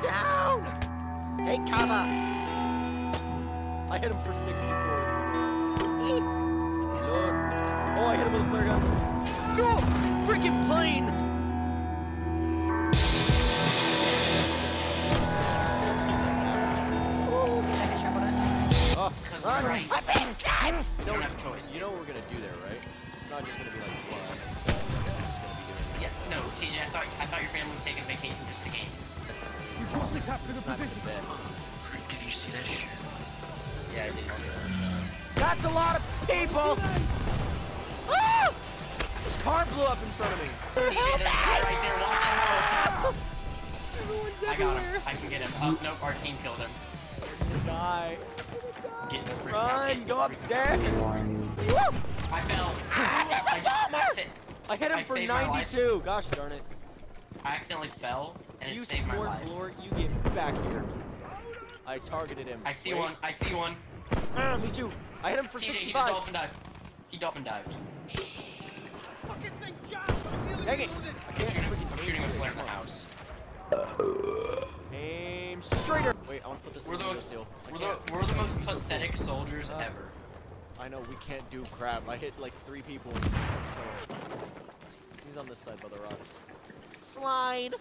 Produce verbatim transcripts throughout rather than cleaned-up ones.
down! Take cover! I hit him for sixty-four. Lord. Oh, I hit him with a flare gun. No! Freaking plane! Oh, run! Right. I'm being sniped! You don't have a choice. You know what we're gonna do there, right? It's not just gonna be like blood. It's just gonna be doing Yeah, no, T J, I thought I thought your family was taking vacation just to game. We've got to capture the Not in position. bed. Did you see that shit? Yeah, I did. That's a lot of people! Ah! This car blew up in front of me. T J, there's a guy right there, watch out! Everyone's I got everywhere. him. I can get him. Oh, nope, our team killed him. Die. Get the freak Run, go upstairs. Woo! I fell. Ah, there's a I just bomber! sit- I hit him I for saved my life. ninety-two. Gosh darn it. I accidentally fell, and You it saved my sport life. lord, you get back here. I targeted him. I see Wait. one. I see one. Ah, me too. I hit him for T J, he just sixty-five. dolphin dived. He dolphin dived. Dang it! I can't I'm freaking shooting a aim flare in straight. the house. Aim straighter. Wait, I want to put this We're in the the, window seal. I we're the, can't- we're the I most can't be so pathetic soldiers Uh, ever. I know, we can't do crap. I hit like three people in total. He's on this side by the rocks. Slide!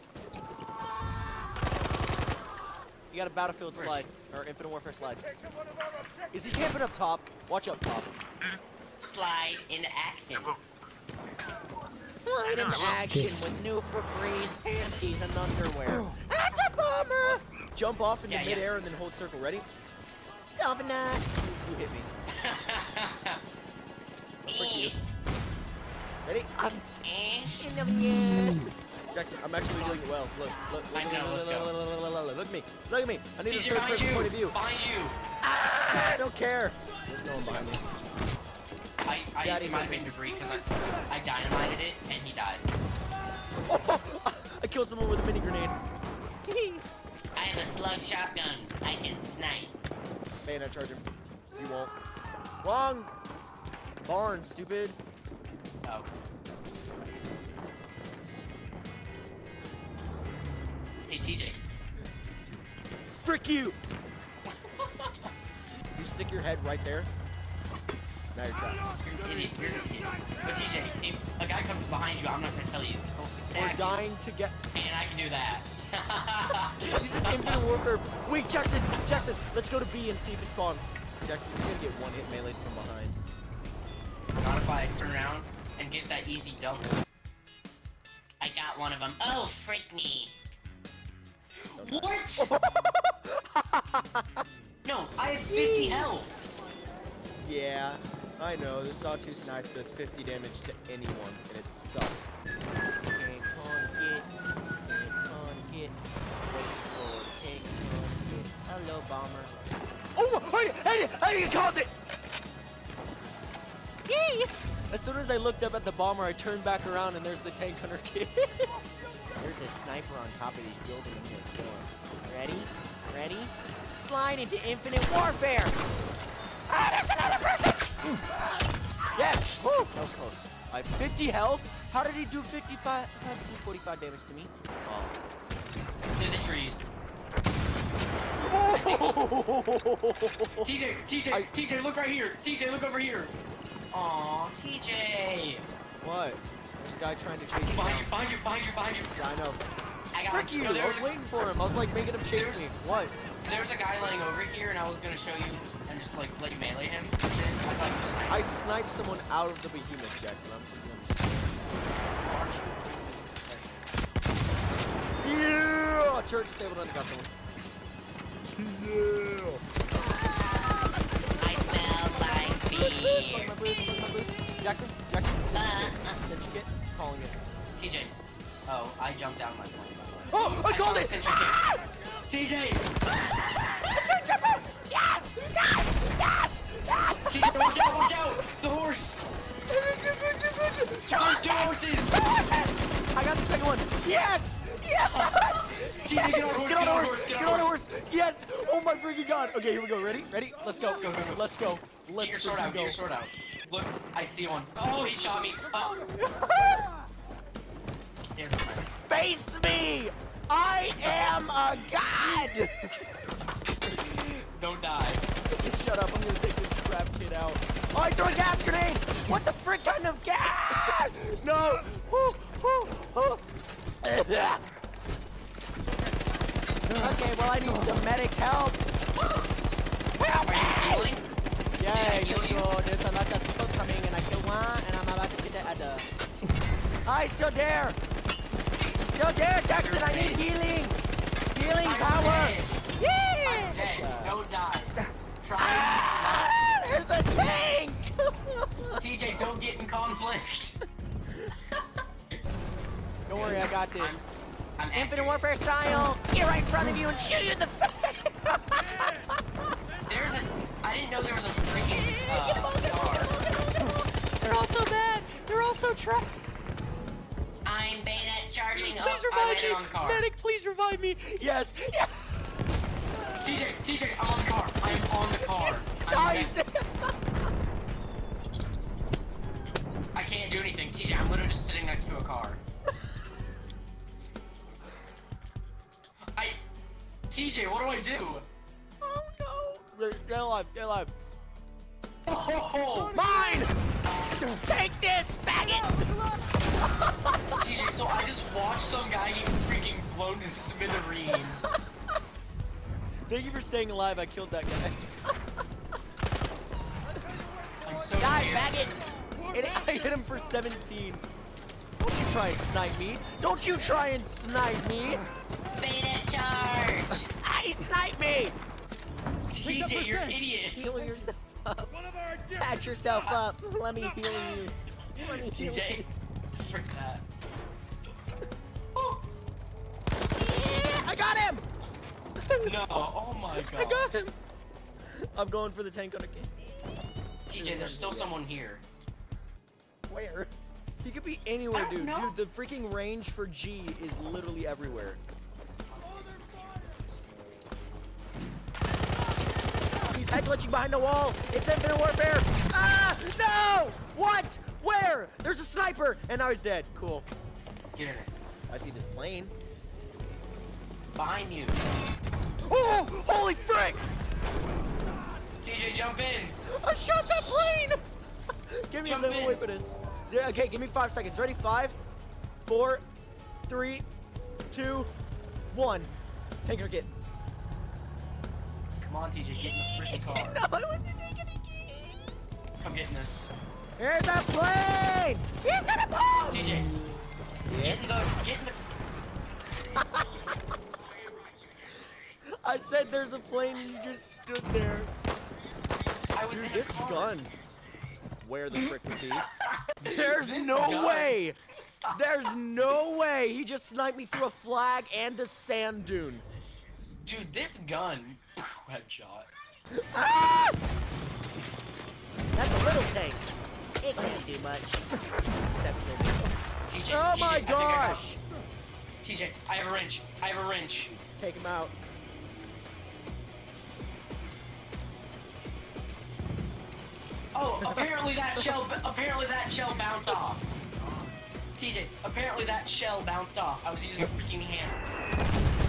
You got a battlefield Where is slide, or infinite warfare slide. Is he camping up top? Watch up top. Slide into action. Slide into action with new Febreze panties and underwear. That's a bomber! Jump off into Yeah, yeah. midair and then hold circle. Ready? Dolphin nut. You hit me. Frick you. Ready? Eh. Jackson, I'm actually doing it well. Look, look, look, I know, look, let's look, go. look, look, look, look, look, look at me. Look at me. I need T a J, third behind person you! point of view. Behind you! Ah, I don't care. There's no one behind me. I, I Daddy, it might have mommy. been debris because I, I dynamited it and he died. Oh, I killed someone with a mini grenade. I have a slug shotgun. I can snipe. Bayonet charge him. You won't. Wrong. Barn, stupid. Oh. Hey T J. Frick you. You stick your head right there. Now you're trapped. You're an idiot. You're an idiot. But T J, if a guy comes behind you, I'm not gonna tell you. He'll We're stab dying to get. you, and I can do that. Use this infinite warfare. Wait, Jackson, Jackson, let's go to B and see if it spawns. Jackson, you're gonna get one hit melee from behind. Not if I turn around and get that easy double. I got one of them. Oh, frick me. What? No, I have fifty health. Yeah, I know. The sawtooth knife does fifty damage to anyone, and it sucks. Take on get, take on get, wait for it, take on get. Hello, bomber. Oh, I, I, I caught it! Yay! As soon as I looked up at the bomber, I turned back around, and there's the tank hunter kid. There's a sniper on top of these buildings I'm gonna kill him. Ready? Ready? Slide into infinite warfare! Ah, there's another person! Yes! Woo! That was close. I have fifty health? How did he do fifty-five, forty-five damage to me? Oh. To the trees. Oh! T J, T J, I- T J, look right here. T J, look over here. Aw, T J. What? There's a guy trying to chase me Behind down. you, behind you, behind you, behind you. Yeah, I know. I got Frick him. you! No, I there was was, waiting for him. I was like making him chase There's- me. What? there's a guy laying over here, and I was gonna show you and just like let you melee him. And then I thought you sniped. I sniped someone out of the behemoth, Jackson. I'm Yeah! Turret disabled and I got someone. Yeah! I smell like beer. My boots, my boots. Jackson, Jackson, since you get calling it. T J. Oh, I jumped down my plane. Oh, I called saw it! the sentry Ah! kit. T J. Yes! Yes! Yes! T J, watch out! Watch out! The horse. There's two horses. I got the second one. Yes! Yes! T J, get on horse. Get on a horse! Get Get on a horse! Yes! Oh my freaking god! Okay, here we go. Ready? Ready? Let's go. Go, go, go. Let's go. Get Let's your sword freaking out. Get go. your sword out. Look, I see one. Oh, he shot me. Oh. Here's a sniper. Face me! I am a god! Don't die. Just shut up, I'm gonna take this crap kid out. Oh, I threw a gas grenade! What the frick kind of gas? No! Woo, woo, woo. Okay, well I need some medic help. Help Are you me! healing? Yeah, Did I I heal just you? go, there's a lot of people coming and I killed one and I'm about to get the other. I still there! Still there, Jackson, I need healing! Healing I'm power! dead. Yeah! I'm dead. Don't die. Try Ah, there's the tank! not. T J, don't get in conflict. Don't worry, I got this. I'm, I'm Infinite Warfare style! Get right in front of you and shoot you in the face! There's a. I didn't know there was a freaking Get him uh, all, get him all, car. get him all, get him all, get him all. They're all so bad! They're all so trapped! I'm beta charging. Please Oh, I revive landed me! on the car. Medic, please revive me! Yes! Yes! T J, T J, I'm on the car. I'm on the car. I'm Nice! next- I can't do anything, T J. I'm literally just sitting next to a car. I. T J, what do I do? Oh no! They're, they're alive, they're alive. Oh, Mine! Take this, faggot! T J, so I just watched some guy get freaking blown to smithereens. Thank you for staying alive, I killed that guy. I'm so Die, scared. faggot! And I hit him for seventeen. Don't you try and snipe me! Don't you try and snipe me! Beta charge! I snipe me! T J, you're an idiot. Heal yourself up. One of our Patch yourself up. Let me heal you. Let me T heal J, you. frick that. Yeah, I got him! No, oh my I god. got him! I'm going for the tank on again. T J, there's still someone here. Where? He could be anywhere, I don't dude. know. Dude, the freaking range for G is literally everywhere. He's head glitching behind the wall. It's Infinite Warfare. Ah, no! What? Where? There's a sniper, and now he's dead. Cool. Get in it. I see this plane. Behind you. Oh, holy frick! T J, jump in. I shot that plane! Give me Jump a second, in. wait for this. Yeah, okay, give me five seconds. Ready? Five, four, three, two, one. Tanker, get. Come on, T J, get in the freaking car. No, I want to take it again. I'm getting this. Here's a plane! He's gonna boom! T J, get in the, get in the. I said there's a plane and you just stood there. I was Dude, in a this car. gun. Where the frick was he? There's This no gun. way! There's no way! He just sniped me through a flag and a sand dune. Dude, this gun. Headshot. Ah! That's a little tank. It can't do much. Except kill me. T J, Oh T J, my I think I got- gosh! T J, I have a wrench. I have a wrench. Take him out. Oh, apparently that shell. Apparently that shell bounced off. T J, apparently that shell bounced off. I was using a freaking hammer.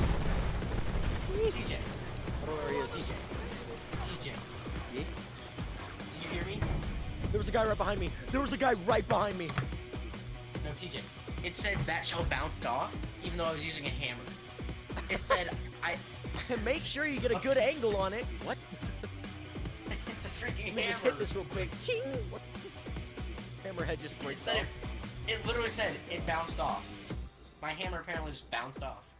T J, I don't know where he is. T J, T J, Yes? do you hear me? There was a guy right behind me. There was a guy right behind me. No, T J. It said that shell bounced off, even though I was using a hammer. It said I. Make sure you get a good angle on it. What? It's a freaking Let me just hammer. hit this real quick. Ching! What? Hammerhead just It breaks said off. it. It literally said it bounced off. My hammer apparently just bounced off.